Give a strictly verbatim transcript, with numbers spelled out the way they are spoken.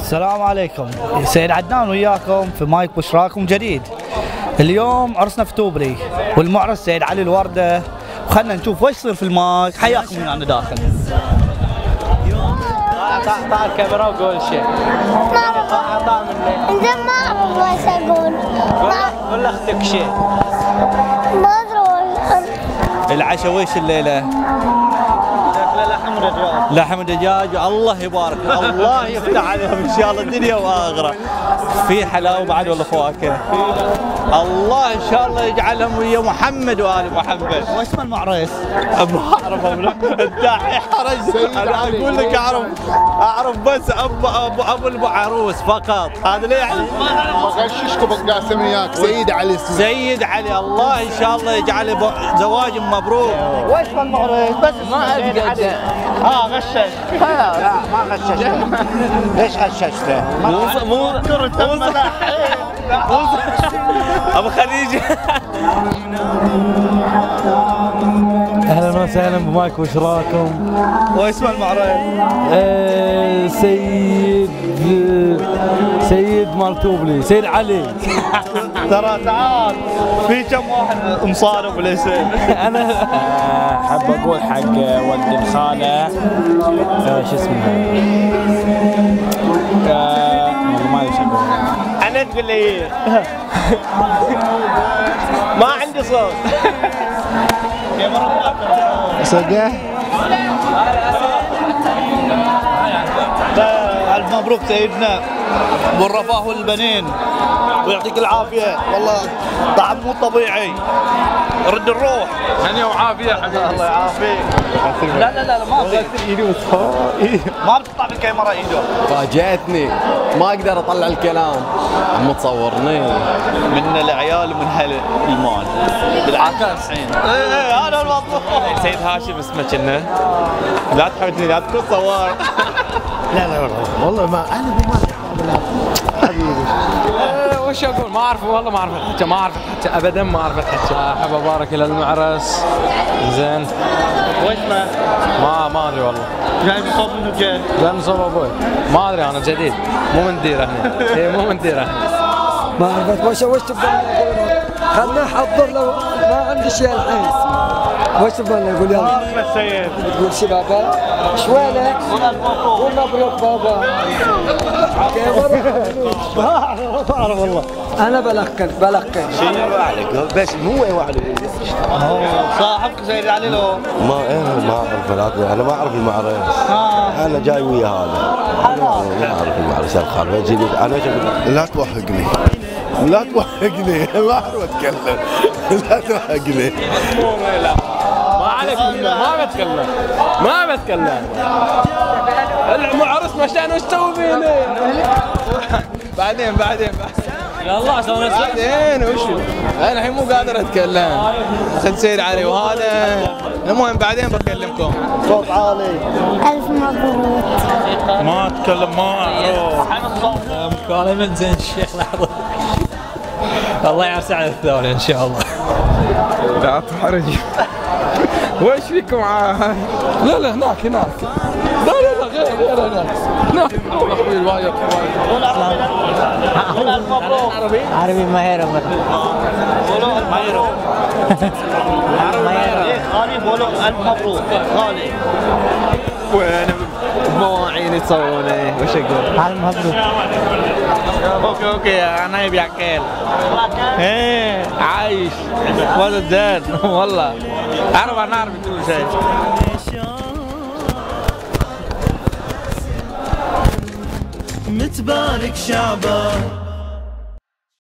السلام عليكم، سيد عدنان وياكم في مايك بشراكم جديد. اليوم عرسنا في توبري والمعرس سيد علي الوردة، وخلنا نشوف وش يصير في المايك. حياكم ويانا داخل. طلع الكاميرا وقول شيء. زين ما اعرف وش اقول. قول لاختك شيء. ما ادري. العشاء ويش الليلة؟ لحم دجاج. لحم دجاج، الله يبارك، الله يفتح عليهم ان شاء الله الدنيا واخره. في حلاوه بعد ولا فواكه؟ الله ان شاء الله يجعلهم ويا محمد وال محمد. وش اسم المعرس؟ ما اعرف الداعي حرج. انا اقول لك اعرف اعرف بس ابو ابو ابو العروس فقط. هذا ليه يعني؟ بغششكم بقاسم وياك سيد علي. سيد علي، الله ان شاء الله يجعله زواج مبروك. وش اسم المعرس؟ بس ما ادري. اه غشش. لا ما غششت. ليش غششته؟ مو مو ابو خديجه. اهلا وسهلا بمايك وشراكم. واسم المعرس؟ آه سيد سيد مال توبلي، سيد علي. ترى تعال في كم واحد مصارف بالاسم. انا حاب اقول حق ولد الخاله آه شو اسمه آه والله ما ادري ايش اقول. انا تقول لي ما عندي صوت. صدق؟ ألف مبروك سيدنا والرفاه والبنين ويعطيك العافية، والله طعم مو طبيعي. رد الروح. هنيا وعافيه حبيبي. الله يعافيك. لا لا لا ما في. ما بتطلع بالكاميرا ايده. فاجأتني، ما اقدر اطلع الكلام. عم تصورني من العيال ومن هل المال بالعكس الحين. ايه ايه هذا الموضوع. سيد هاشم اسمه كنا. لا تحاولني لا تكون صور. لا لا والله ما انا ما حبيبي. وش اقول؟ ما اعرف والله، ما اعرف الحكي، ما اعرف الحكي ابدا، ما اعرف الحكي. احب ابارك للمعرس. زين. واسمه؟ ما ما ادري والله. جاي بصوب منه جاي؟ لا من صوب ابوي. ما ادري انا جديد. مو من ديره هنا. اي مو من ديره هنا. ما عرفت وش وش تبغى نقول؟ خلنا نحضر له، ما عندي شيء الحين. وش تبغى نقول يلا؟ اسمه السيد. تقول شي بابا؟ شوينك؟ قول مبروك بابا. ما اعرف والله. انا بلقن بلقن. شنو وعدك؟ بس مو اي واحد يقول. صاحبك سيد علي لو؟ ما انا ما اعرف، انا ما اعرف المعرس. انا جاي ويا هذا. ما اعرف المعرس الخال. انا لا توهقني. لا توهقني. ما اعرف اتكلم. لا توهقني. ما عليك، ما بتكلم ما بتكلم. المعرس مشان وش تسوي فيني؟ بعدين بعدين يلا سوينا بعدين وش؟ انا الحين مو قادر اتكلم. خذ سيد علي وهذا. المهم بعدين بكلمكم. صوت عالي. الف مبروك. ما اتكلم ما اعرف. مكالمة زين الشيخ لحظة. الله يعسى على الثاني ان شاء الله. لا تحرجي. وش فيكم عاد؟ لا لا هناك هناك. لا لا لا غير غير هناك. هناك اخوي الوايد. قول الف مبروك. عربي؟ عربي ما يعرف. قولوا الف مبروك. ما يعرف. غالي قولوا الف مبروك. غالي. وانا مواعين تصورني. وش اقول؟ الف مبروك. اوكي اوكي انا ابي اكل. ايه عايش ولد زين والله. اعرف انا اعرف كل شيء. متبارك شعبه